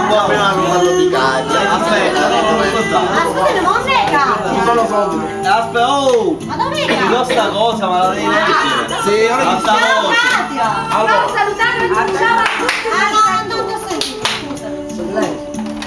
appena rubato di caglia. Aspetta, Scusami, ma non è capo. ci sono soldi. Aspetta, oh! Ma dove è? Ti do sta cosa, ma la devi leggere. Sì, ora ti sta Ciao Katia. Allora, salutare e ciao a tutti. Ah, no, non ti ho sentito, scusami.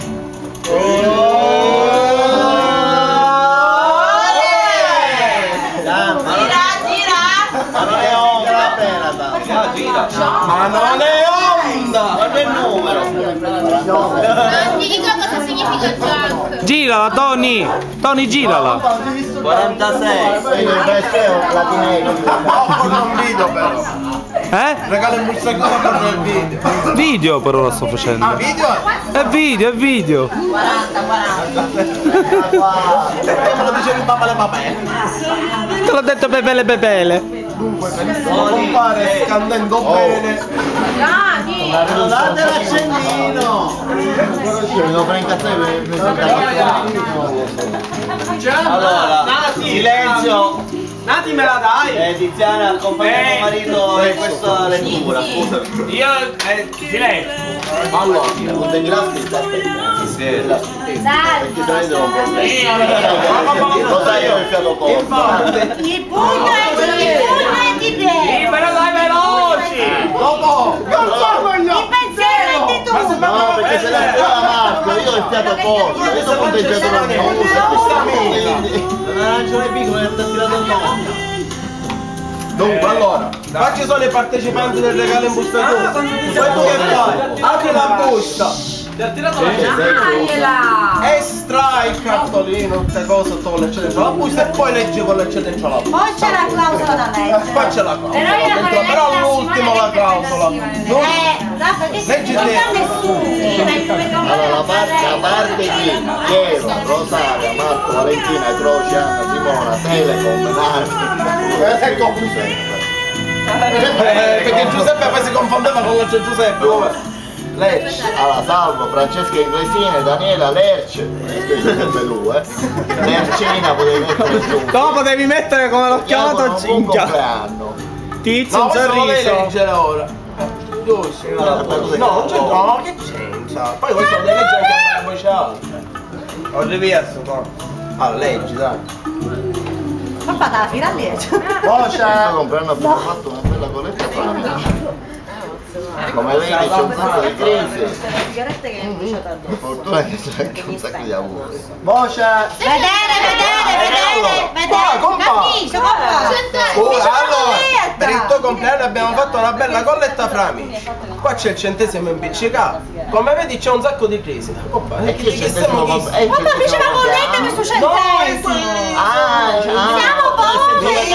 Ma non è onda! Guarda il numero! Ti dico cosa significa junk. Girala, Tony! Tony, girala! 46! La Non video però! Regalo il bussacone per il video! Video però lo sto facendo! Ah, video? È video, è video! 40. Me lo dicevi papale papale! Te l'ho detto Pepele Pepele! Dunque, benissimo compare scandendo bene! Date l'accendino! Mi devo fare incazzare Allora, silenzio! Nati me la dai! Tiziana accompagna tuo marito in questa lettura, scusami. Io silenzio! Allora, non devi la scritta, aspetta. Perché se ne devo un problema. Lo sai io ho il fiato corto. Il punto è di te. Me la dai veloci! dopo! Il pensiero è di tu. No, perché se la scuola Marco, io ho il fiato corto. Io sono conteggiatore mio, Non ha ragione piccolo che ti ha tirato il nome. Dunque, allora, Qua ci sono i partecipanti del regalo in busta tu. Poi tu che fai? Apri la busta. Ti ha tirato la Estrai il cartolino, tutte cose, tolle c'è dentro la busta e poi leggi quello che c'è dentro la busta. Poi c'è la clausola da leggere. Qua c'è la clausola, però all'ultimo la clausola. Leggi non te. c'è nessuno. allora la parte di Piero, Rosaria, Marco, Valentina, Croce, Anna, Simona, Telecom, Nardi. Ecco Perché Giuseppe poi si confondeva con l'altro Giuseppe, come? Lecce. Allora, Salvo, Francesca Inglesine, Daniela, Lerce, sempre due, Lercina potevi mettere su. Dopo devi mettere come l'ho chiamato Buon Cinghia! compleanno. Tizio, No, un questo lo devi sorriso! leggere ora. Giusto. Allora, cosa No, non che- c'entra, no, che c'entra? Poi questo lo devi leggere anche a voce alta. Ho rivisto, no? Allora, leggi, dai. Papà da fila a leggere. Questo compleanno abbiamo fatto una bella coletta familiare. Come vedi c'è un po' di crisi. Sigarette che è bruciata addosso. Fortuna che c'è anche un sacco di auguri. Voce! Vedere. Capisci, papà? Allora, per il tuo compleanno abbiamo fatto una bella colletta fra amici. Qua c'è il centesimo impiccicato. Come vedi c'è un sacco di crisi. E chi c'è dentro? Papà fece una colletta per su centesimi. Siamo poveri.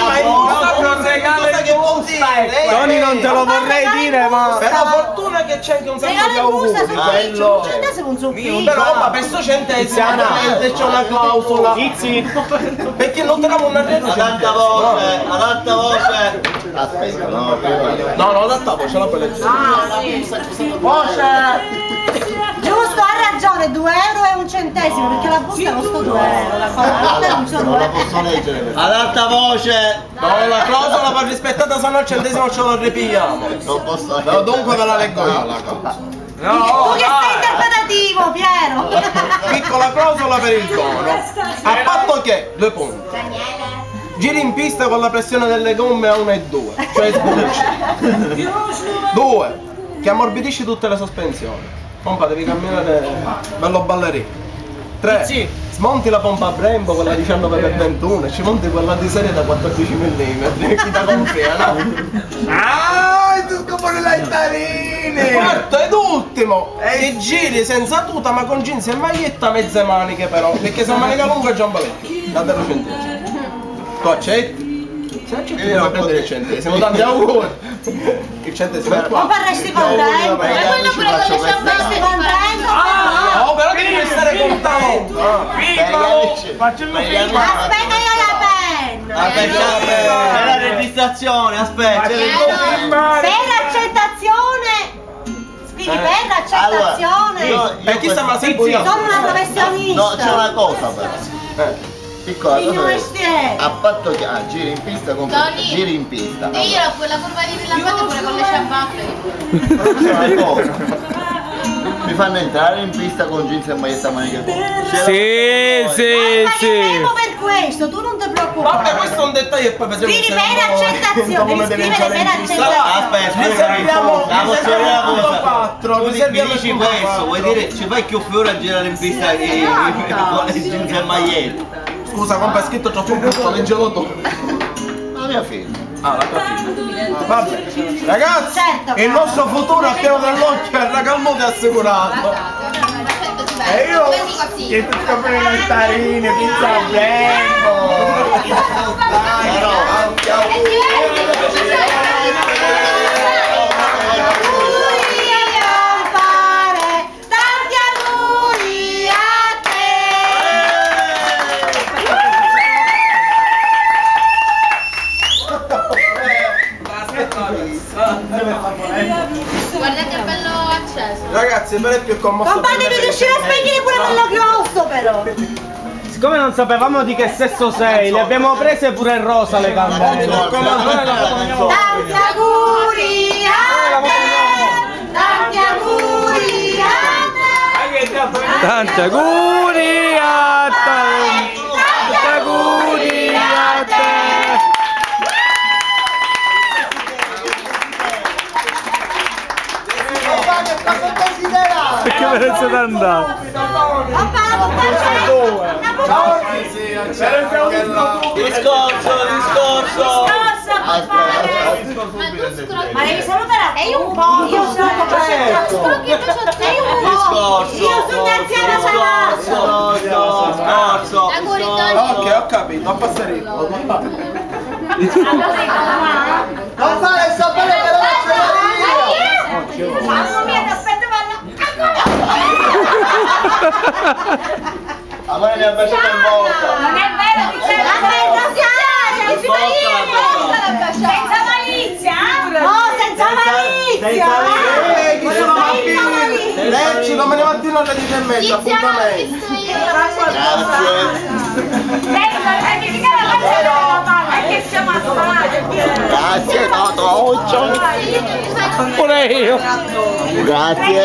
Tony non te lo vorrei dire, ma... Per la fortuna che c'è anche un sacco di Regalo in busta auguri. su Bello. centesimo un zucchino. Però papà, per sto centesimo ovviamente c'è una clausola. Tizi! Perché non teniamo una rete. Ad alta voce. Aspetta, no, No, ad alta voce la puoi leggere. Giusto, ha ragione, 2 euro e un centesimo, perché la busta costa 2 euro. La colletta non sono non la 2 posso leggere questa. Ad alta voce! No, la clausola va rispettata, se no il centesimo ce lo ripigliamo. Non posso No, dunque ve la leggo io la clausola. Tu che sei interpretativo, Piero! Piccola clausola per il dono. A patto che, 2 punti. Giri in pista con la pressione delle gomme a 1 e 2, cioè sbucci. 2. Che ammorbidisci tutte le sospensioni. Pompa, devi camminare bello ballerino. 3. Smonti la pompa Brembo, quella 19x21 e ci monti quella di serie da 14 mm. Chi da confia, no? Ah, tu scopri le tarine! Quarto ed ultimo! E giri senza tuta ma con jeans e maglietta mezze maniche però, perché se manica lunga è giambaletti. Da 0 centesimi. Tu accetti? Se accetti devi prendere il centesimo, tanti auguri! Il centesimo è qua. Non faresti contento? Ma quello pure con le ciabatte Contento? No, però devi restare contento! Facciamo Aspetta, io la penna! Aspetta, è la registrazione, aspetta! Per accettazione! Scrivi per accettazione! Per chi sta ma sempre io? Sono una professionista! No, c'è una cosa però. Piccola Il cosa. mestiere! A patto che giri in pista con Tony. giri in pista. E io quella curva di rilampate pure con le ciabatte. C'è una cosa. mi fanno entrare in pista con jeans e maglietta a maniche corte. Sì, sì, sì. Per questo, tu non ti preoccupare. Vabbè, questo è un dettaglio e poi facciamo Scrivi per accettazione, scrivere per accettazione. Aspetta, riserviamo la posso dire una cosa? 4, Tu mi dici questo, vuoi dire ci fai più fiore a girare in pista con le jeans e maglietta? Scusa, compra scritto c'ho un punto, leggelo tu. La mia figlia. Ah, la tua figlia. Vabbè, ragazzi, Certo, il nostro futuro a pieno dell'occhio è racalmoto e assicurato. E io che ti scopro le mandarine, pizza a tempo. Guardate il bello acceso. Ragazzi, per è più commosso. Compagni, devi riuscire a spegnere pure quello grosso però. Siccome non sapevamo di che sesso sei, le abbiamo prese pure in rosa le candele. Tanti auguri a te! Tanti auguri a te! Tanti auguri a te! Tanti auguri a te! Perché me ne siete andati? Discorso. Ma devi salutare e io un po', io sono un po'. Io sono un'anziana Discorso. Ok, ho capito, a passare il Non fare il sapere che lo faccio io! Mamma mia, ti aspetto A me mi ha baciato in bocca! Non è vero che c'è la senza malizia, senza malizia! Chi sono bambini? Lecci domani mattina alle 10:30, appuntamento. Grazie! che siamo affamati. Grazie Toto! Pure io! Grazie!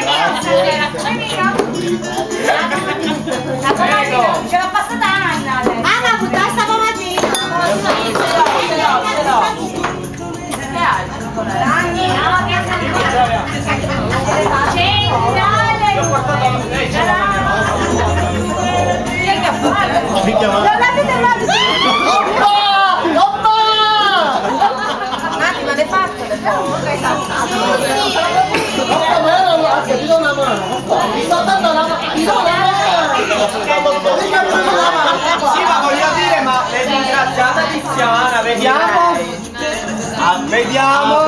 Ce l'ha passata Anna. Anna, buttare sta pomatina! Ma l'hai fatto? Sì, ma voglio dire, ma le ringraziata Tiziana, vediamo? Vediamo!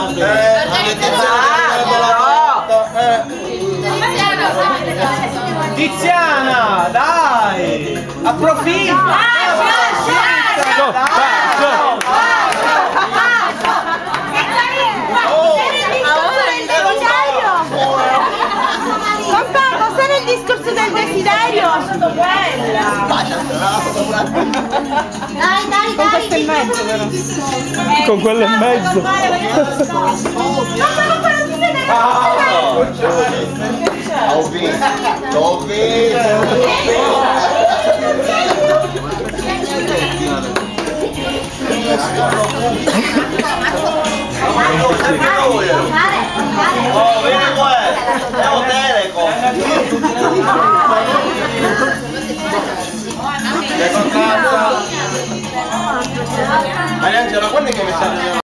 Tiziana, dai! Approfitta! Il discorso del desiderio! Dai, Con questo in mezzo però! Con quello in mezzo! Ho oh, vedi qua! È un Telecom! Angela, quando è che mi sta